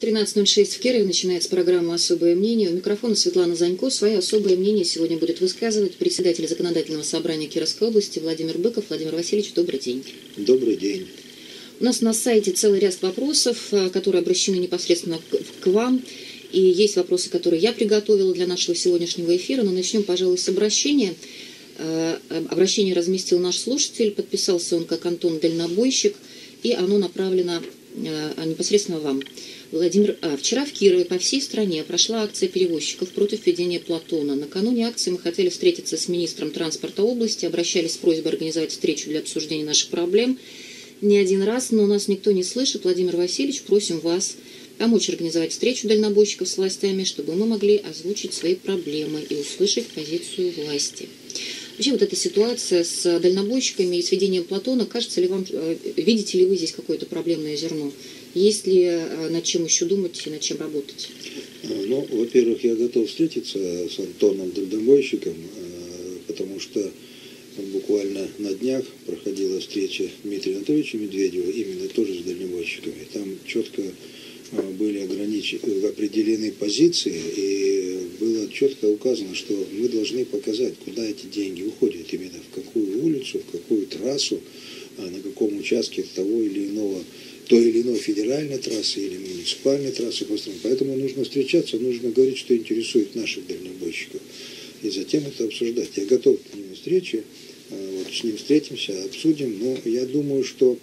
13:06 в Кирове. Начинается программа «Особое мнение». У микрофона Светлана Занько. Свое особое мнение сегодня будет высказывать председатель Законодательного собрания Кировской области Владимир Быков. Владимир Васильевич, добрый день. Добрый день. У нас на сайте целый ряд вопросов, которые обращены непосредственно к вам. И есть вопросы, которые я приготовила для нашего сегодняшнего эфира. Но начнем, пожалуй, с обращения. Обращение разместил наш слушатель. Подписался он как Антон Дальнобойщик. И оно направлено непосредственно вам. Владимир, вчера в Кирове по всей стране прошла акция перевозчиков против введения Платона. Накануне акции мы хотели встретиться с министром транспорта области, обращались с просьбой организовать встречу для обсуждения наших проблем не один раз, но нас никто не слышит. Владимир Васильевич, просим вас помочь организовать встречу дальнобойщиков с властями, чтобы мы могли озвучить свои проблемы и услышать позицию власти. Вообще вот эта ситуация с дальнобойщиками и с введением Платона, кажется ли вам, видите ли вы здесь какое-то проблемное зерно? Есть ли над чем еще думать и над чем работать? Ну, во-первых, я готов встретиться с Антоном Дальнобойщиком, потому что буквально на днях проходила встреча Дмитрия Анатольевича Медведева, именно тоже с дальнобойщиками. Там четко были определены позиции, и было четко указано, что мы должны показать, куда эти деньги уходят, именно в какую улицу, в какую трассу, на каком участке той или иной федеральной трассы или муниципальной трассы построены. Поэтому нужно встречаться, нужно говорить, что интересует наших дальнобойщиков, и затем это обсуждать. Я готов к нему встрече, вот с ним встретимся, обсудим, но я думаю, что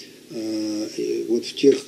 вот в тех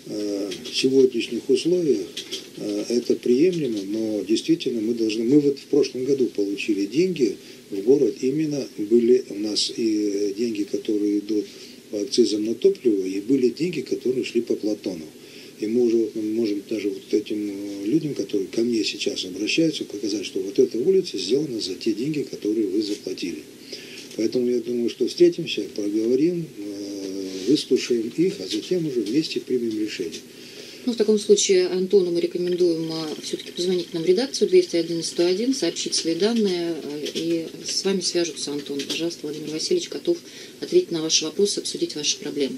сегодняшних условиях это приемлемо, но действительно мы вот в прошлом году получили деньги в город, именно были у нас и деньги, которые идут по акцизам на топливо, и были деньги, которые шли по Платону. И мы уже можем даже вот этим людям, которые ко мне сейчас обращаются, показать, что вот эта улица сделана за те деньги, которые вы заплатили. Поэтому я думаю, что встретимся, поговорим, выслушаем их, а затем уже вместе примем решение. Ну, в таком случае Антону мы рекомендуем все-таки позвонить нам в редакцию 201-101, сообщить свои данные, и с вами свяжутся. Антон, пожалуйста, Владимир Васильевич готов ответить на ваши вопросы, обсудить ваши проблемы.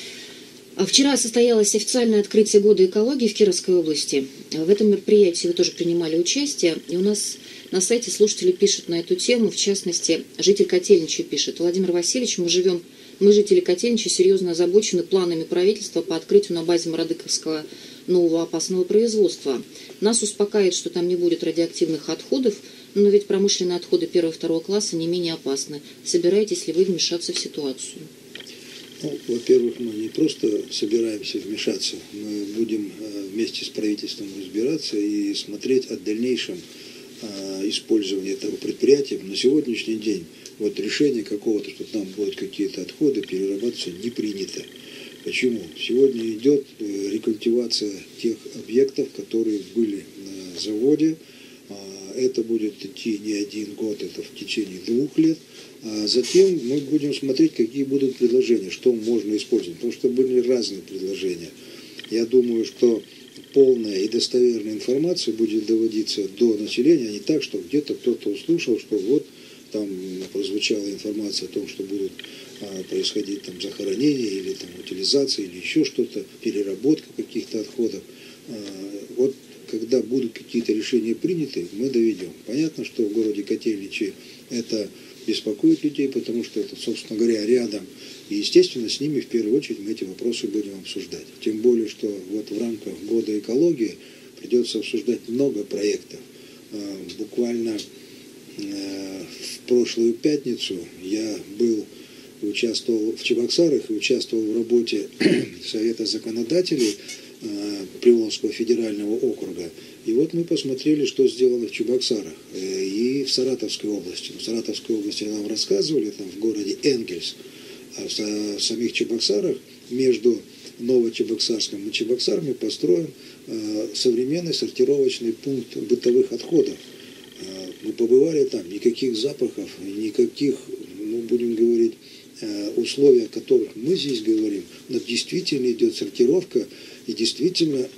Вчера состоялось официальное открытие года экологии в Кировской области. В этом мероприятии вы тоже принимали участие, и у нас на сайте слушатели пишут на эту тему, в частности, житель Котельнича пишет: Владимир Васильевич, мы, жители Котельнича, серьезно озабочены планами правительства по открытию на базе Мародыковского нового опасного производства. Нас успокаивает, что там не будет радиоактивных отходов, но ведь промышленные отходы 1-2 класса не менее опасны. Собираетесь ли вы вмешаться в ситуацию? Ну, во-первых, мы не просто собираемся вмешаться, мы будем вместе с правительством разбираться и смотреть о дальнейшем использовании этого предприятия. На сегодняшний день вот решение какого-то, что там будут какие-то отходы, перерабатываться, не принято. Почему? Сегодня идет рекультивация тех объектов, которые были на заводе. Это будет идти не 1 год, это в течение 2 лет. А затем мы будем смотреть, какие будут предложения, что можно использовать. Потому что были разные предложения. Я думаю, что полная и достоверная информация будет доводиться до населения, а не так, что где-то кто-то услышал, что вот там прозвучала информация о том, что будут происходить там захоронения или там утилизация или еще что-то, переработка каких-то отходов. Вот когда будут какие-то решения приняты, мы доведем. Понятно, что в городе Котельничи это беспокоит людей, потому что это, собственно говоря, рядом. И, естественно, с ними в первую очередь мы эти вопросы будем обсуждать. Тем более, что вот в рамках года экологии придется обсуждать много проектов. Буквально в прошлую пятницу я участвовал в Чебоксарах и участвовал в работе Совета законодателей Приволжского федерального округа. И вот мы посмотрели, что сделано в Чебоксарах и в Саратовской области. В Саратовской области нам рассказывали, там в городе Энгельс, а в самих Чебоксарах между Новочебоксарском и Чебоксарами построен современный сортировочный пункт бытовых отходов. Мы побывали там, никаких запахов, никаких, будем говорить, условий, о которых мы здесь говорим, но действительно идет сортировка, и действительно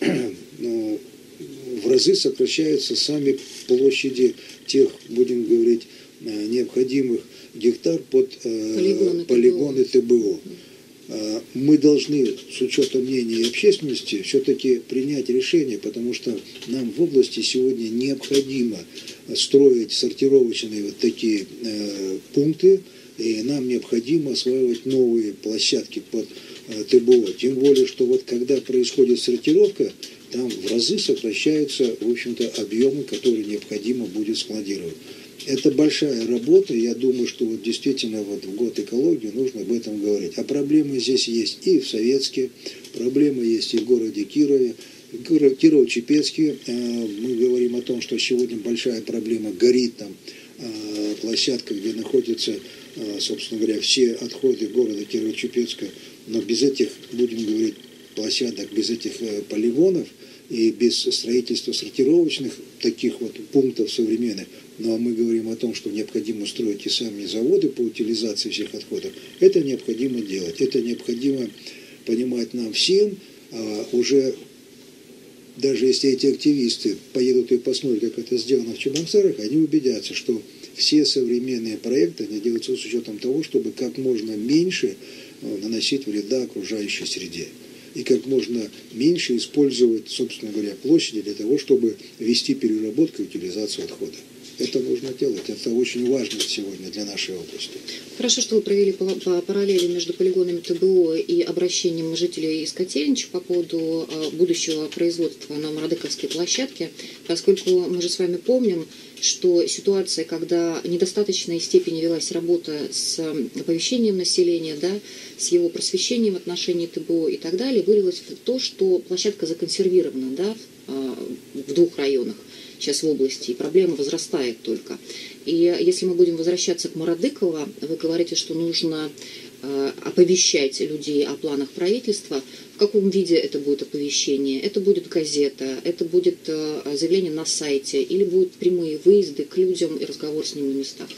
в разы сокращаются сами площади тех, будем говорить, необходимых гектар под полигоны ТБО. мы должны с учетом мнения общественности все-таки принять решение, потому что нам в области сегодня необходимо строить сортировочные вот такие пункты, и нам необходимо осваивать новые площадки под ТБО. Тем более, что вот когда происходит сортировка, там в разы сокращаются, в общем-то, объемы, которые необходимо будет складировать. Это большая работа, я думаю, что вот действительно вот в год экологии нужно об этом говорить. А проблемы здесь есть и в Советске, проблемы есть и в городе Кирове, Кирово-Чепецке. Мы говорим о том, что сегодня большая проблема, горит там площадка, где находятся, собственно говоря, все отходы города Кирово-Чепецка, но без этих, будем говорить, площадок, без этих полигонов и без строительства сортировочных таких вот пунктов современных, но мы говорим о том, что необходимо строить и сами заводы по утилизации всех отходов, это необходимо делать, это необходимо понимать нам всем, уже даже если эти активисты поедут и посмотрят, как это сделано в Чебоксарах, они убедятся, что все современные проекты, они делаются с учетом того, чтобы как можно меньше наносить вреда окружающей среде. И как можно меньше использовать, собственно говоря, площади для того, чтобы вести переработку и утилизацию отходов. Это нужно делать. Это очень важно сегодня для нашей области. Хорошо, что вы провели параллели между полигонами ТБО и обращением жителей из Котельнича по поводу будущего производства на Марадыковской площадке, поскольку мы же с вами помним, что ситуация, когда в недостаточной степени велась работа с оповещением населения, да, с его просвещением в отношении ТБО и так далее, вылилась в то, что площадка законсервирована, да, в 2 районах сейчас в области, и проблема возрастает только. И если мы будем возвращаться к Марадыково, вы говорите, что нужно оповещать людей о планах правительства. В каком виде это будет оповещение? Это будет газета, это будет заявление на сайте, или будут прямые выезды к людям и разговор с ними на местах?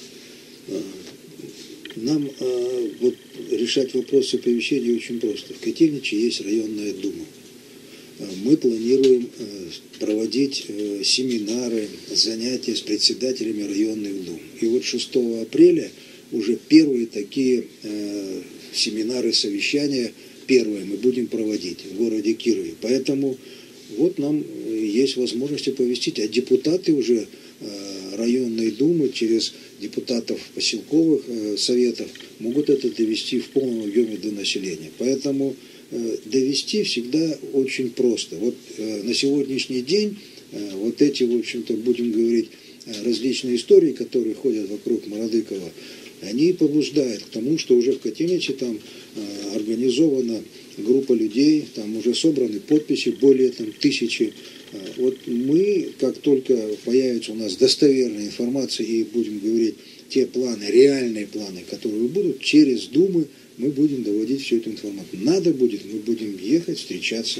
Нам вот решать вопросы оповещения очень просто. В Котельниче есть районная дума. Мы планируем проводить семинары, занятия с председателями районных дум. И вот 6 апреля уже первые такие семинары, совещания, первые мы будем проводить в городе Кирове. Поэтому вот нам есть возможность оповестить, а депутаты уже районной думы через депутатов поселковых советов могут это довести в полном объеме до населения. Поэтому довести всегда очень просто. Вот на сегодняшний день вот эти, в общем-то, будем говорить, различные истории, которые ходят вокруг Марадыкова, они побуждают к тому, что уже в Котельниче там организована группа людей, там уже собраны подписи, более там 1000. Вот мы, как только появится у нас достоверная информация и будем говорить те планы, реальные планы, которые будут, через Думы мы будем доводить всю эту информацию. Надо будет, мы будем ехать, встречаться.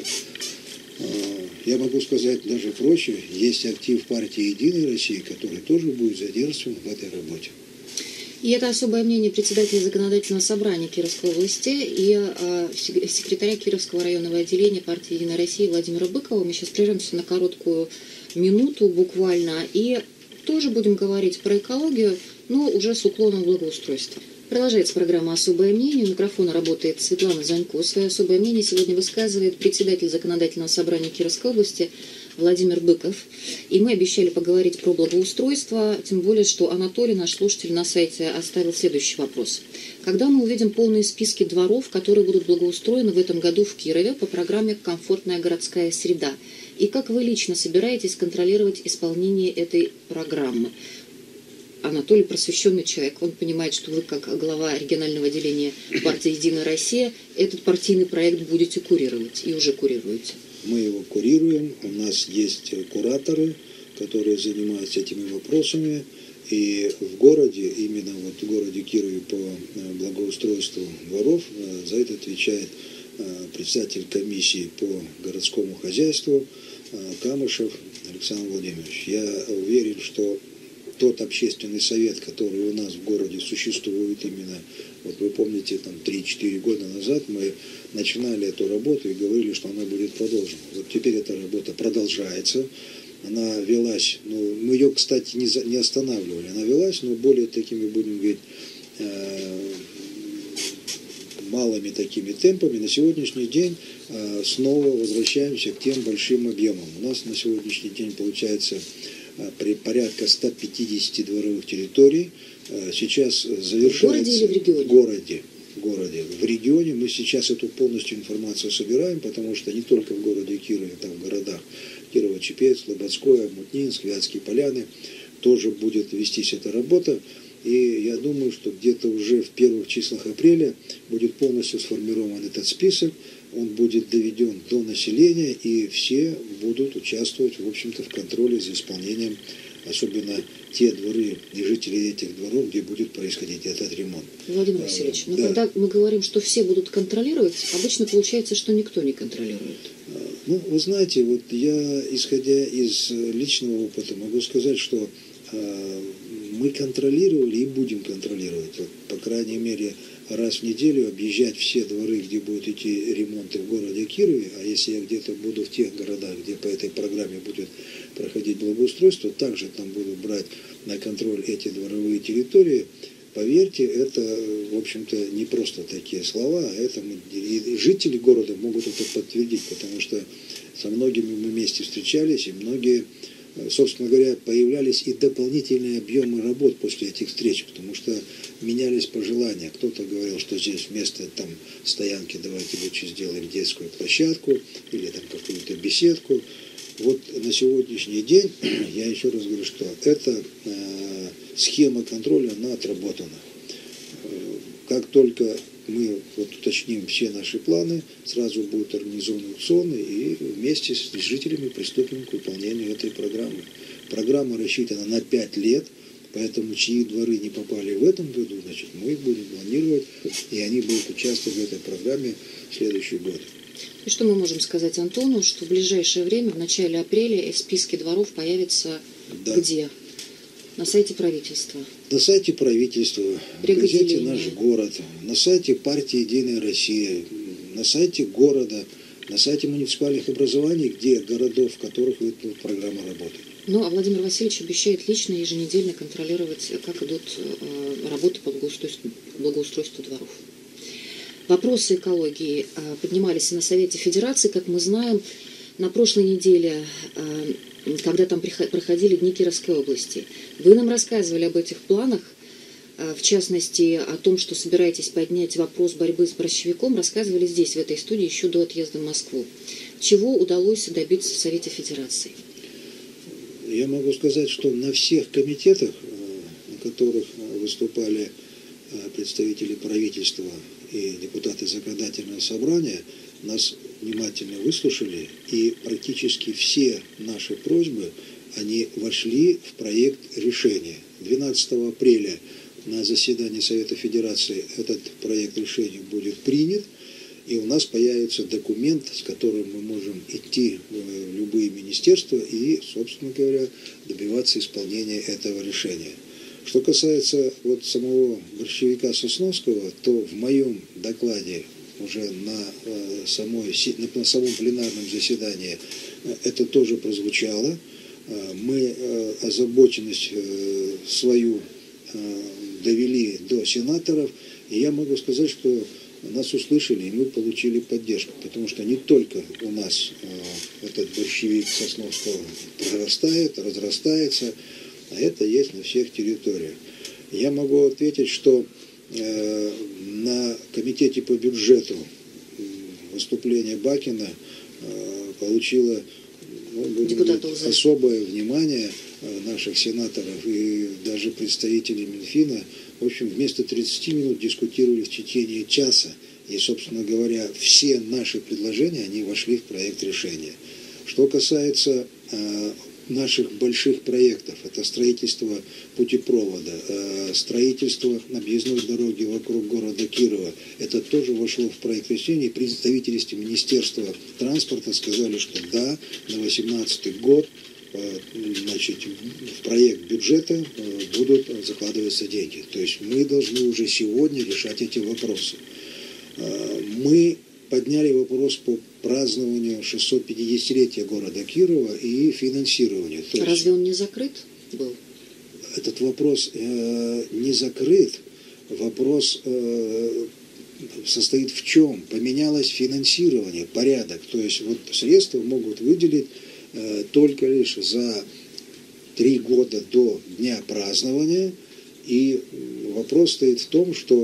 Я могу сказать даже проще, есть актив партии «Единой России», который тоже будет задействован в этой работе. И это особое мнение председателя законодательного собрания Кировской области и секретаря Кировского районного отделения партии «Единая Россия» Владимира Быкова. Мы сейчас прервемся на короткую минуту буквально и тоже будем говорить про экологию, но уже с уклоном в благоустройство. Продолжается программа «Особое мнение». У микрофона работает Светлана Занько. Свое особое мнение сегодня высказывает председатель законодательного собрания Кировской области Владимир Быков. И мы обещали поговорить про благоустройство, тем более, что Анатолий, наш слушатель, на сайте оставил следующий вопрос. Когда мы увидим полные списки дворов, которые будут благоустроены в этом году в Кирове по программе «Комфортная городская среда»? И как вы лично собираетесь контролировать исполнение этой программы? Анатолий просвещенный человек, он понимает, что вы, как глава регионального отделения партии «Единая Россия», этот партийный проект будете курировать и уже курируете. Мы его курируем, у нас есть кураторы, которые занимаются этими вопросами, и в городе, именно вот в городе Кирове по благоустройству дворов, за это отвечает председатель комиссии по городскому хозяйству Камышев Александр Владимирович. Я уверен, что тот общественный совет, который у нас в городе существует именно, вот вы помните, там 3-4 года назад мы начинали эту работу и говорили, что она будет продолжена. Вот теперь эта работа продолжается, она велась, ну, мы ее, кстати, не останавливали, она велась, но более такими, будем говорить, малыми такими темпами на сегодняшний день снова возвращаемся к тем большим объемам. У нас на сегодняшний день получается порядка 150 дворовых территорий. Сейчас завершается... В городе или в регионе? В городе. В регионе мы сейчас эту полностью информацию собираем, потому что не только в городе Кирове, там в городах Кирово-Чепецк, Слободское, Мутнинск, Вятские Поляны тоже будет вестись эта работа. И я думаю, что где-то уже в первых числах апреля будет полностью сформирован этот список, он будет доведен до населения, и все будут участвовать, в общем-то, в контроле за исполнением, особенно те дворы и жители этих дворов, где будет происходить этот ремонт. Владимир Васильевич, но да. когда мы говорим, что все будут контролировать, обычно получается, что никто не контролирует. Ну, вы знаете, вот я, исходя из личного опыта, могу сказать, что мы контролировали и будем контролировать. Вот, по крайней мере, раз в неделю объезжать все дворы, где будут идти ремонты в городе Кирове, а если я где-то буду в тех городах, где по этой программе будет проходить благоустройство, также там буду брать на контроль эти дворовые территории. Поверьте, это, в общем-то, не просто такие слова, а это и жители города могут это подтвердить, потому что со многими мы вместе встречались, и многие, собственно говоря, появлялись и дополнительные объемы работ после этих встреч, потому что менялись пожелания. Кто-то говорил, что здесь вместо там стоянки давайте лучше сделаем детскую площадку или там какую-то беседку. Вот на сегодняшний день, я еще раз говорю, что эта схема контроля, она отработана. Как только мы вот уточним все наши планы, сразу будут организованы аукционы, и вместе с жителями приступим к выполнению этой программы. Программа рассчитана на 5 лет, поэтому чьи дворы не попали в этом году, значит, мы их будем планировать, и они будут участвовать в этой программе в следующий год. И что мы можем сказать Антону, что в ближайшее время, в начале апреля, списки дворов появятся где? На сайте правительства. На сайте правительства, в газете «Наш город», на сайте партии «Единая Россия», на сайте города, на сайте муниципальных образований, где городов, в которых эта программа работает. Ну, а Владимир Васильевич обещает лично еженедельно контролировать, как идут работы по благоустройству дворов. Вопросы экологии поднимались и на Совете Федерации, как мы знаем, на прошлой неделе, когда там проходили Дни Кировской области. Вы нам рассказывали об этих планах, в частности, о том, что собираетесь поднять вопрос борьбы с борщевиком, рассказывали здесь, в этой студии, еще до отъезда в Москву. Чего удалось добиться в Совете Федерации? Я могу сказать, что на всех комитетах, на которых выступали представители правительства и депутаты законодательного собрания, нас внимательно выслушали, и практически все наши просьбы, они вошли в проект решения. 12 апреля на заседании Совета Федерации этот проект решения будет принят, и у нас появится документ, с которым мы можем идти в любые министерства и, собственно говоря, добиваться исполнения этого решения. Что касается вот самого борщевика Сосновского, то в моем докладе уже на самом пленарном заседании это тоже прозвучало. Мы озабоченность свою довели до сенаторов, и я могу сказать, что нас услышали, и мы получили поддержку, потому что не только у нас этот борщевик Сосновского прорастает, разрастается, а это есть на всех территориях. Я могу ответить, что на комитете по бюджету выступление Бакина получило особое внимание наших сенаторов и даже представителей Минфина. В общем, вместо 30 минут дискутировали в течение часа. И, собственно говоря, все наши предложения, они вошли в проект решения. Что касается наших больших проектов, это строительство путепровода, строительство объездной дороги вокруг города Кирова, это тоже вошло в проект решения. Представители Министерства транспорта сказали, что да, на 2018 год значит, в проект бюджета будут закладываться деньги. То есть мы должны уже сегодня решать эти вопросы. Мы подняли вопрос по празднованию 650-летия города Кирова и финансированию. То разве он не закрыт был? Этот вопрос не закрыт. Вопрос состоит в чем? Поменялось финансирование, порядок. То есть вот средства могут выделить только лишь за 3 года до дня празднования. И вопрос стоит в том, что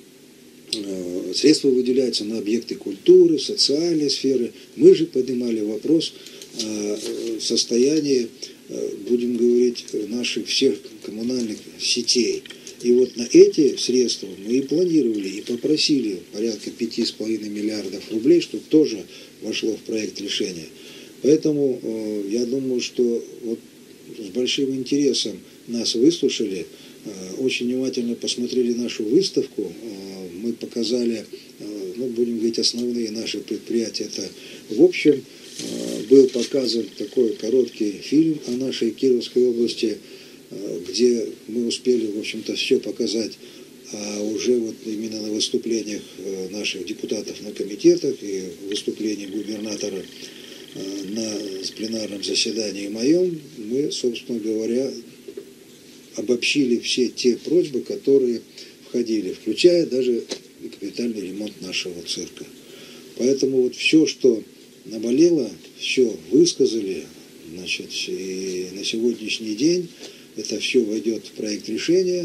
средства выделяются на объекты культуры, социальной сферы. Мы же поднимали вопрос о состоянии, будем говорить, наших всех коммунальных сетей. И вот на эти средства мы и планировали, и попросили порядка 5,5 миллиардов рублей, чтобы тоже вошло в проект решения. Поэтому я думаю, что вот с большим интересом нас выслушали, очень внимательно посмотрели нашу выставку. Мы показали, будем говорить, основные наши предприятия. Это, в общем, был показан такой короткий фильм о нашей Кировской области, где мы успели, в общем-то, все показать, а уже вот именно на выступлениях наших депутатов на комитетах и выступлении губернатора на пленарном заседании моем, мы, собственно говоря, обобщили все те просьбы, которые входили, включая даже капитальный ремонт нашего цирка. Поэтому вот все, что наболело, все высказали, значит, и на сегодняшний день это все войдет в проект решения.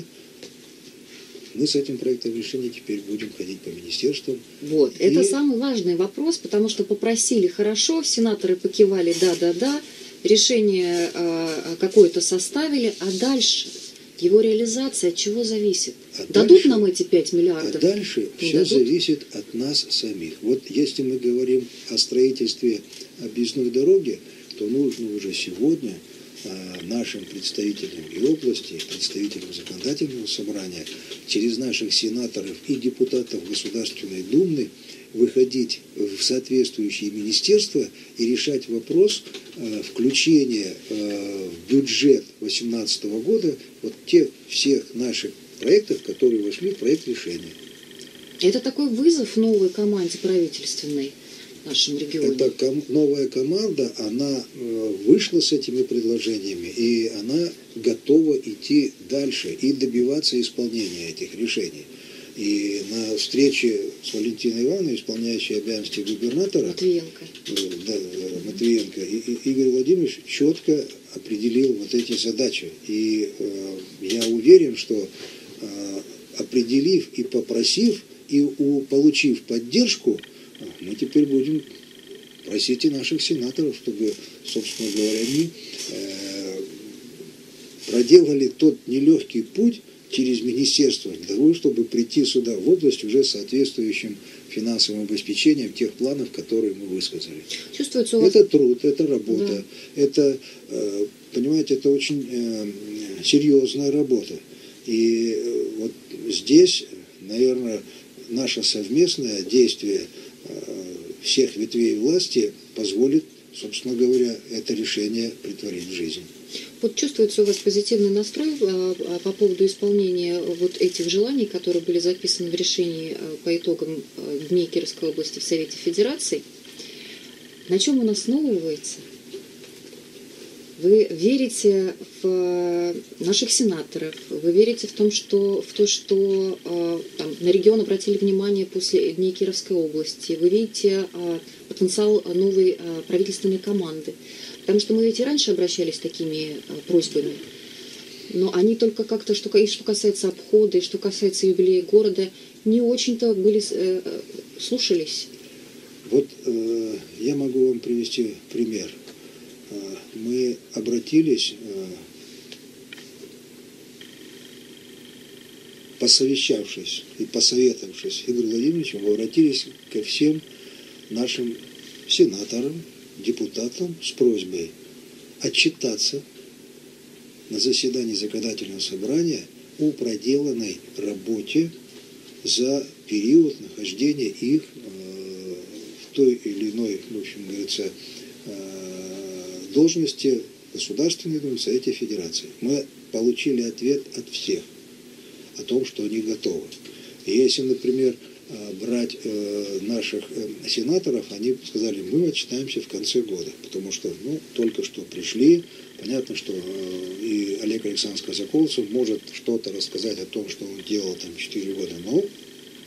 Мы с этим проектом решения теперь будем ходить по министерствам. Вот, это самый важный вопрос, потому что попросили хорошо, сенаторы покивали да, решение какое-то составили, а дальше его реализация от чего зависит? Дадут нам эти 5 миллиардов? А дальше все зависит от нас самих. Вот если мы говорим о строительстве объездной дороги, то нужно уже сегодня нашим представителям и области, представителям законодательного собрания, через наших сенаторов и депутатов Государственной Думы выходить в соответствующие министерства и решать вопрос включения в бюджет 2018 года вот тех всех наших проектов, которые вошли в проект решения. Это такой вызов новой команде правительственной в нашем регионе. Это новая команда, она вышла с этими предложениями, и она готова идти дальше и добиваться исполнения этих решений. И на встрече с Валентиной Ивановной, исполняющей обязанности губернатора, Матвиенко, Игорь Владимирович четко определил вот эти задачи. И я уверен, что определив и попросив, и получив поддержку, мы теперь будем просить и наших сенаторов, чтобы, собственно говоря, они проделали тот нелегкий путь через министерство для того, чтобы прийти сюда в область уже соответствующим финансовым обеспечением тех планов, которые мы высказали. Чувствуется у вас... Это труд, это работа, это, понимаете, это очень серьезная работа. И вот здесь, наверное, наше совместное действие всех ветвей власти позволит, собственно говоря, это решение претворить в жизнь. Вот чувствуется у вас позитивный настрой по поводу исполнения вот этих желаний, которые были записаны в решении по итогам Дней Кировской области в Совете Федерации. На чем он основывается? Вы верите в наших сенаторов, вы верите в то, что там, на регион обратили внимание после Дней Кировской области, вы видите потенциал новой правительственной команды. Потому что мы ведь и раньше обращались с такими просьбами, но они только как-то, что касается обхода, и что касается юбилея города, не очень-то слушались. Вот я могу вам привести пример. Мы обратились, посовещавшись и посоветовавшись с Игорем Владимировичем, мы обратились ко всем нашим сенаторам, депутатам с просьбой отчитаться на заседании законодательного собрания о проделанной работе за период нахождения их в той или иной, в общем, говорится, должности Государственной Думы, Совете Федерации. Мы получили ответ от всех о том, что они готовы. И если, например, брать наших сенаторов, они сказали, мы отчитаемся в конце года, потому что только что пришли. Понятно, что и Олег Александрович Казаколцев может что-то рассказать о том, что он делал там 4 года, но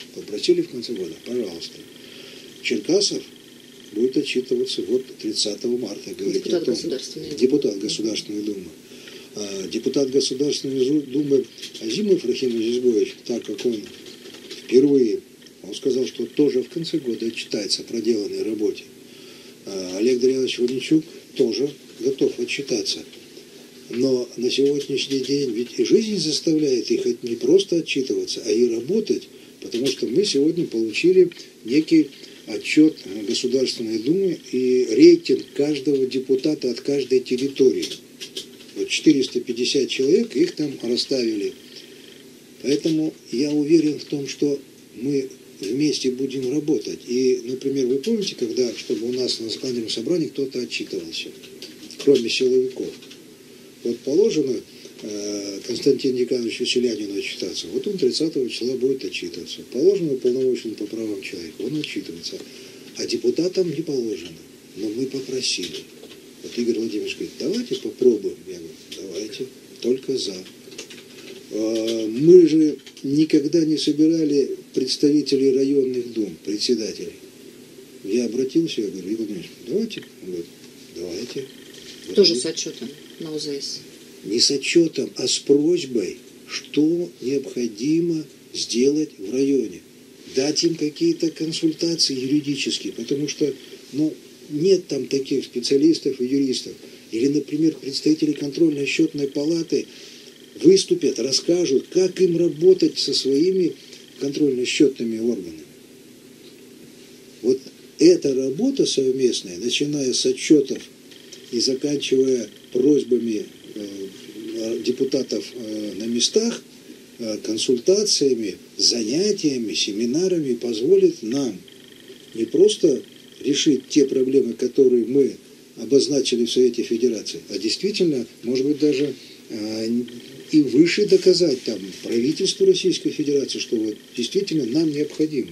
Попросили в конце года, пожалуйста. Черкасов будет отчитываться вот 30 марта. Депутат Государственной Думы. Депутат Государственной Думы. Депутат Государственной Думы Азимов Рахим Азизбоевич, так как он впервые, он сказал, что тоже в конце года отчитается о проделанной работе. Олег Дарьянович Ваничук тоже готов отчитаться. Но на сегодняшний день ведь и жизнь заставляет их не просто отчитываться, а и работать, потому что мы сегодня получили некий отчет Государственной Думы и рейтинг каждого депутата от каждой территории. Вот 450 человек, их там расставили. Поэтому я уверен в том, что мы вместе будем работать. И, например, вы помните, когда, чтобы у нас на законодательном собрании кто-то отчитывался, кроме силовиков? Вот положено Константину Николаевичу Селянину отчитаться. Вот он 30 числа будет отчитываться. Положено уполномоченному по правам человека, он отчитывается. А депутатам не положено. Но мы попросили. Вот Игорь Владимирович говорит, давайте попробуем. Я говорю, давайте, только за. Мы же никогда не собирали представителей районных дум, председателей. Я обратился, я говорю, Игорь Владимирович, давайте. Он говорит, давайте. Тоже с отчетом на УЗС. Не с отчетом, а с просьбой, что необходимо сделать в районе. Дать им какие-то консультации юридические, потому что нет там таких специалистов и юристов. Или, например, представители контрольно-счетной палаты выступят, расскажут, как им работать со своими контрольно-счетными органами. Вот эта работа совместная, начиная с отчетов и заканчивая просьбами депутатов на местах, консультациями, занятиями, семинарами позволит нам не просто решить те проблемы, которые мы обозначили в Совете Федерации, а действительно, может быть, даже и выше доказать там правительству Российской Федерации, что вот действительно нам необходим,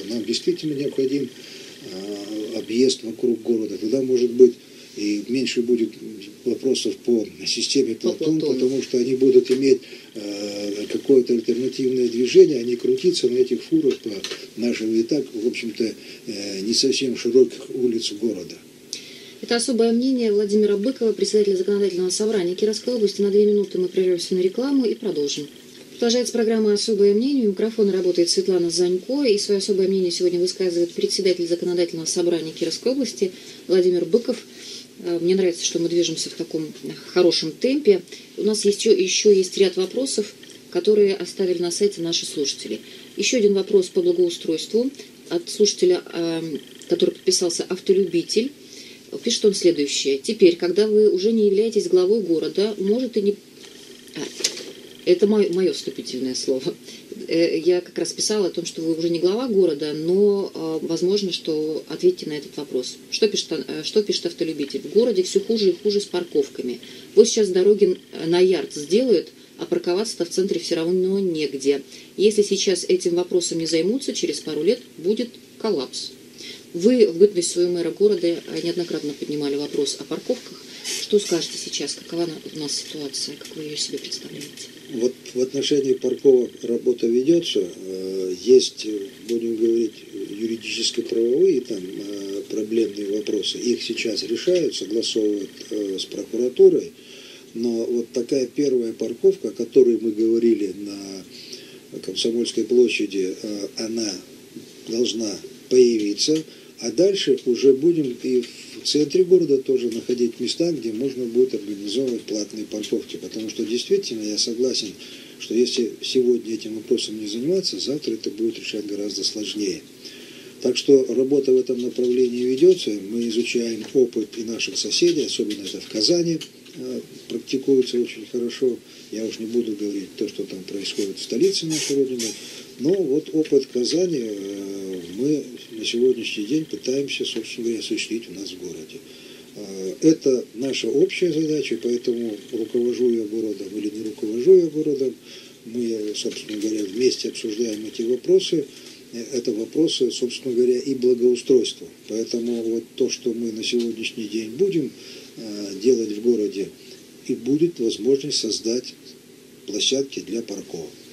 объезд вокруг города. Тогда, может быть, и меньше будет вопросов по системе Платон, потому что они будут иметь какое-то альтернативное движение, а не крутиться на этих фурах по нашим и так, в общем-то, не совсем широких улиц города. Это особое мнение Владимира Быкова, председателя Законодательного собрания Кировской области. На 2 минуты мы прервемся на рекламу и продолжим. Продолжается программа «Особое мнение». У микрофона работает Светлана Занько. И свое особое мнение сегодня высказывает председатель Законодательного собрания Кировской области Владимир Быков. Мне нравится, что мы движемся в таком хорошем темпе. У нас еще есть ряд вопросов, которые оставили на сайте наши слушатели. Еще один вопрос по благоустройству от слушателя, который подписался «Автолюбитель». Пишет он следующее. Теперь, когда вы уже не являетесь главой города, может и не... Это мое вступительное слово. Я как раз писала о том, что вы уже не глава города, но возможно, что ответите на этот вопрос. Что пишет автолюбитель? В городе все хуже и хуже с парковками. Вот сейчас дороги на ярд сделают, а парковаться-то в центре все равно негде. Если сейчас этим вопросом не займутся, через пару лет будет коллапс. Вы в бытность своего мэра города неоднократно поднимали вопрос о парковках. Что скажете сейчас? Какова у нас ситуация? Как вы ее себе представляете? Вот в отношении парковок работа ведется. Есть, будем говорить, юридически-правовые там проблемные вопросы. Их сейчас решают, согласовывают с прокуратурой. Но вот такая первая парковка, о которой мы говорили на Комсомольской площади, она должна появиться. А дальше уже будем и в центре города тоже находить места, где можно будет организовывать платные парковки. Потому что действительно я согласен, что если сегодня этим вопросом не заниматься, завтра это будет решать гораздо сложнее. Так что работа в этом направлении ведется. Мы изучаем опыт и наших соседей, особенно это в Казани практикуется очень хорошо. Я уж не буду говорить то, что там происходит в столице нашей Родины. Но вот опыт Казани мы на сегодняшний день пытаемся, собственно говоря, осуществить у нас в городе. Это наша общая задача, поэтому руковожу я городом или не руковожу я городом, мы, собственно говоря, вместе обсуждаем эти вопросы. Это вопросы, собственно говоря, и благоустройства. Поэтому вот то, что мы на сегодняшний день будем делать в городе, и будет возможность создать площадки для парковок.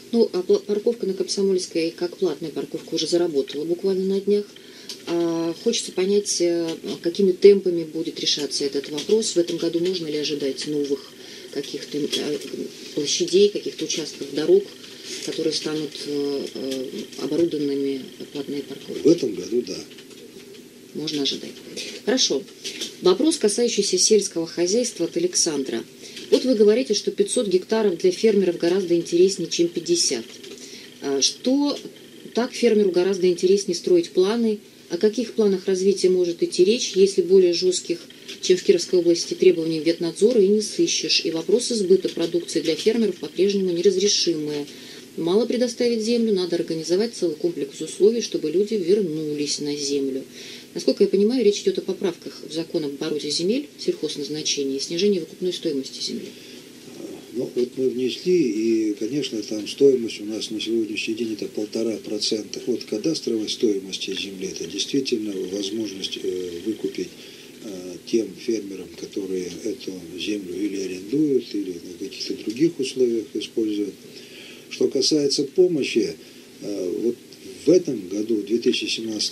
Ну, а парковка на Комсомольской, как платная парковка, уже заработала буквально на днях. Хочется понять, какими темпами будет решаться этот вопрос. В этом году можно ли ожидать новых каких-то площадей, каких-то участков дорог, которые станут оборудованными платной парковкой? В этом году, да. Можно ожидать. Хорошо. Вопрос, касающийся сельского хозяйства, от Александра. Вот вы говорите, что 500 гектаров для фермеров гораздо интереснее, чем 50. Что так фермеру гораздо интереснее строить планы? О каких планах развития может идти речь, если более жестких, чем в Кировской области, требований ветнадзора и не сыщешь? И вопросы сбыта продукции для фермеров по-прежнему неразрешимые. Мало предоставить землю, надо организовать целый комплекс условий, чтобы люди вернулись на землю. Насколько я понимаю, речь идет о поправках в закон об обороте земель, сельхозназначения и снижении выкупной стоимости земли. Ну, вот мы внесли, и, конечно, там стоимость у нас на сегодняшний день это 1,5% от кадастровой стоимости земли. Это действительно возможность выкупить тем фермерам, которые эту землю или арендуют, или на каких-то других условиях используют. Что касается помощи, вот в этом году, в 2017,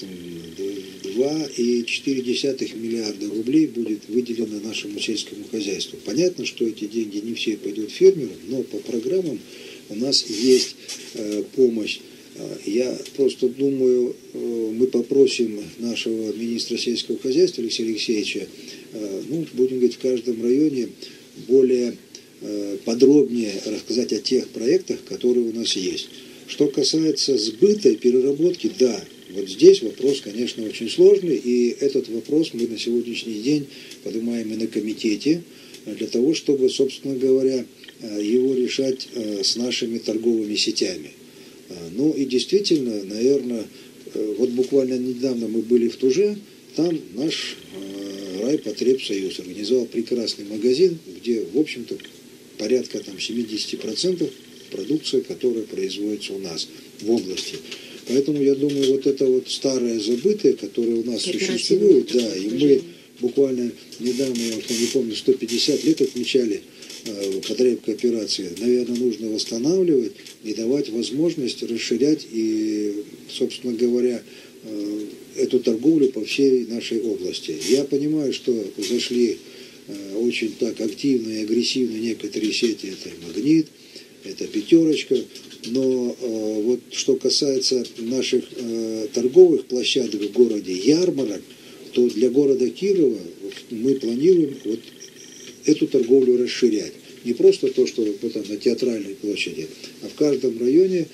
2,4 миллиарда рублей будет выделено нашему сельскому хозяйству. Понятно, что эти деньги не все пойдут фермерам, но по программам у нас есть помощь. Я просто думаю, мы попросим нашего министра сельского хозяйства Алексея Алексеевича, будем говорить, в каждом районе более подробнее рассказать о тех проектах, которые у нас есть. Что касается сбыта и переработки, да, вот здесь вопрос, конечно, очень сложный, и этот вопрос мы на сегодняшний день поднимаем и на комитете, для того, чтобы, собственно говоря, его решать с нашими торговыми сетями. Ну и действительно, наверное, вот буквально недавно мы были в Туже, там наш райпотребсоюз организовал прекрасный магазин, где, в общем-то, порядка там 70% продукции, которая производится у нас в области. Поэтому я думаю, вот это вот старое забытое, которое у нас существует, да, и мы буквально недавно, я уже не помню, 150 лет отмечали потребкооперации, наверное, нужно восстанавливать и давать возможность расширять и, собственно говоря, эту торговлю по всей нашей области. Я понимаю, что зашли очень так активно и агрессивно некоторые сети, это «Магнит», это «Пятерочка», но вот что касается наших торговых площадок в городе, ярмарок, то для города Кирова мы планируем вот эту торговлю расширять. Не просто то, что там на Театральной площади, а в каждом районе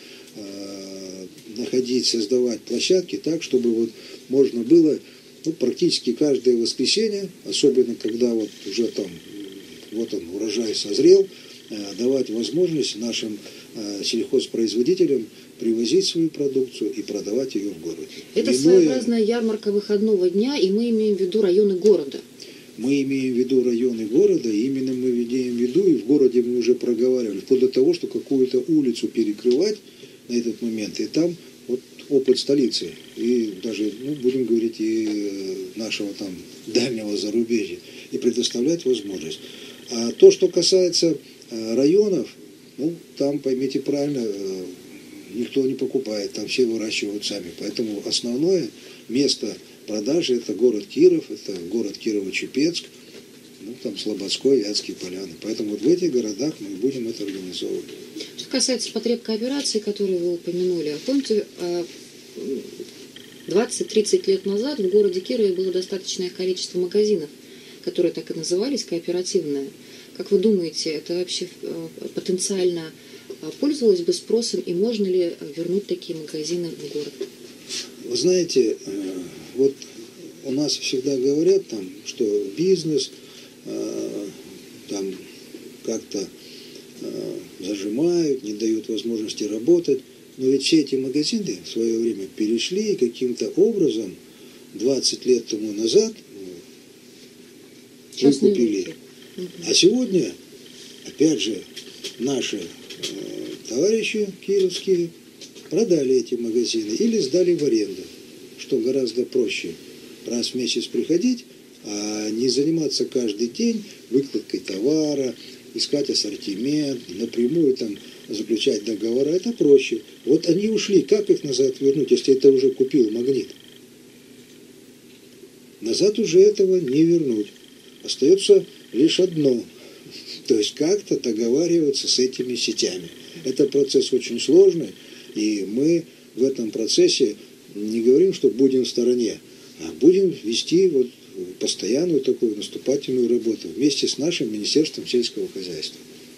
находить, создавать площадки так, чтобы вот можно было практически каждое воскресенье, особенно когда вот уже там вот он урожай созрел, давать возможность нашим сельхозпроизводителям привозить свою продукцию и продавать ее в городе. Это своеобразная ярмарка выходного дня, и мы имеем в виду районы города. Мы имеем в виду районы города, и именно мы имеем в виду, и в городе мы уже проговаривали, вплоть до того, что какую-то улицу перекрывать на этот момент, и там вот опыт столицы, и даже, будем говорить, и нашего там дальнего зарубежья, и предоставлять возможность. А то, что касается районов, там, поймите правильно, никто не покупает, там все выращивают сами. Поэтому основное место продажи это город Киров, это город Кирово-Чепецк, там Слободской, Вятские поляны. Поэтому вот в этих городах мы будем это организовывать. Что касается потребкооперации, которые вы упомянули, помните, 20-30 лет назад в городе Кирове было достаточное количество магазинов, которые так и назывались, кооперативные. Как вы думаете, это вообще потенциально пользовалось бы спросом, и можно ли вернуть такие магазины в город? Вы знаете, вот у нас всегда говорят, что бизнес там как-то зажимают, не дают возможности работать. Но ведь все эти магазины в свое время перешли и каким-то образом 20 лет тому назад выкупили. А сегодня, опять же, наши товарищи кировские продали эти магазины или сдали в аренду, что гораздо проще. Раз в месяц приходить, а не заниматься каждый день выкладкой товара, искать ассортимент, напрямую там заключать договора, это проще. Вот они ушли, как их назад вернуть, если это уже купил Магнит? Назад уже этого не вернуть. Остается лишь одно. То есть как-то договариваться с этими сетями. Это процесс очень сложный, и мы в этом процессе не говорим, что будем в стороне, а будем вести вот постоянную такую наступательную работу вместе с нашим Министерством сельского хозяйства.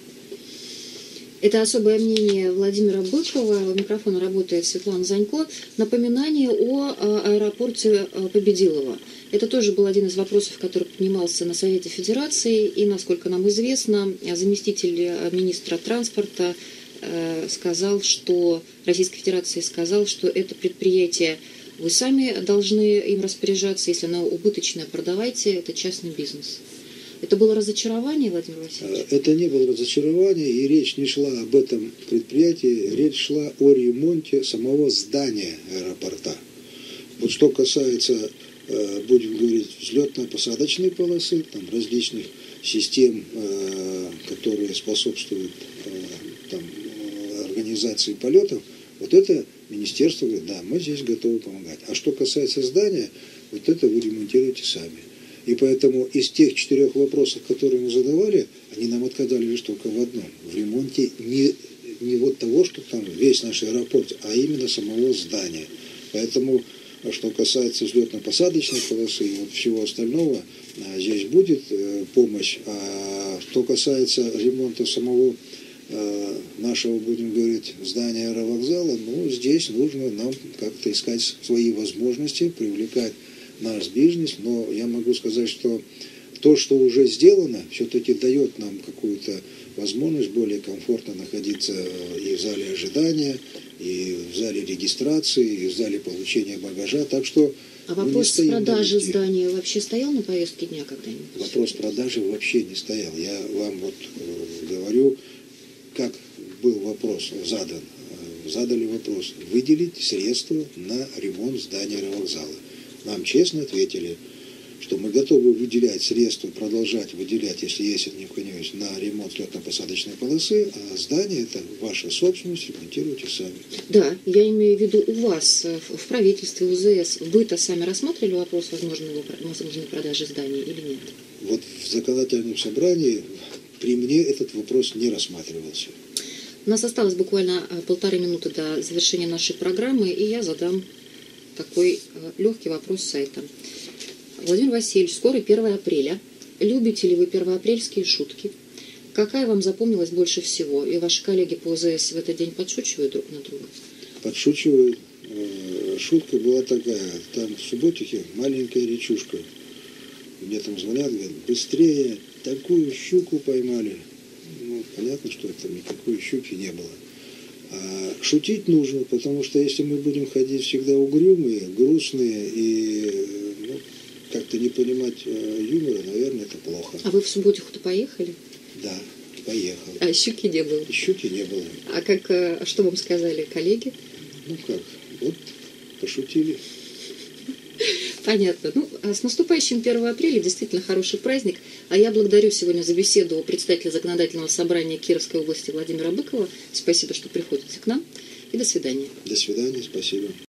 Это особое мнение Владимира Быкова. У микрофона работает Светлана Занько. Напоминание о аэропорте Победилова. Это тоже был один из вопросов, который поднимался на Совете Федерации. И, насколько нам известно, заместитель министра транспорта сказал, что Российской Федерации сказал, что это предприятие вы сами должны им распоряжаться. Если оно убыточное, продавайте. Это частный бизнес. Это было разочарование, Владимир Васильевич? Это не было разочарование, и речь не шла об этом предприятии, речь шла о ремонте самого здания аэропорта. Вот что касается, будем говорить, взлетно-посадочной полосы, там различных систем, которые способствуют там, организации полетов, вот это министерство говорит, да, мы здесь готовы помогать. А что касается здания, вот это вы ремонтируете сами. И поэтому из тех 4 вопросов, которые мы задавали, они нам отказали лишь только в одном. В ремонте не вот того, что там весь наш аэропорт, а именно самого здания. Поэтому, что касается взлетно-посадочной полосы и вот всего остального, здесь будет помощь. А что касается ремонта самого нашего, будем говорить, здания аэровокзала, ну, здесь нужно нам как-то искать свои возможности, привлекать наш бизнес, но я могу сказать, что то, что уже сделано, все-таки дает нам какую-то возможность более комфортно находиться и в зале ожидания, и в зале регистрации, и в зале получения багажа. Так что а вопрос продажи здания вообще стоял на повестке дня когда-нибудь? Вопрос продажи вообще не стоял. Я вам вот говорю, как был вопрос задан. Задали вопрос, выделить средства на ремонт здания аэровокзала. Нам честно ответили, что мы готовы выделять средства, продолжать выделять, если есть необходимость, на ремонт взлетно-посадочной полосы, а здание это ваша собственность, ремонтируйте сами. Да, я имею в виду у вас в правительстве, УЗС, вы-то сами рассматривали вопрос возможной продажи здания или нет? Вот в законодательном собрании при мне этот вопрос не рассматривался. У нас осталось буквально 1,5 минуты до завершения нашей программы, и я задам такой легкий вопрос с сайта. Владимир Васильевич, скоро 1 апреля. Любите ли вы первоапрельские шутки? Какая вам запомнилась больше всего? И ваши коллеги по ОЗС в этот день подшучивают друг на друга? Подшучивают. Шутка была такая. Там в Субботихе маленькая речушка. Мне там звонят, говорят, быстрее, такую щуку поймали. Ну, понятно, что это никакой щуки не было. А шутить нужно, потому что если мы будем ходить всегда угрюмые, грустные и ну, как-то не понимать юмора, наверное, это плохо. А вы в Субботиху-то поехали? Да, поехал. А щуки не было? Щуки не было. А что вам сказали коллеги? Ну как, вот пошутили. Понятно. Ну, а с наступающим 1 апреля действительно хороший праздник. А я благодарю сегодня за беседу председателя Законодательного собрания Кировской области Владимира Быкова. Спасибо, что приходите к нам. И до свидания. До свидания, спасибо.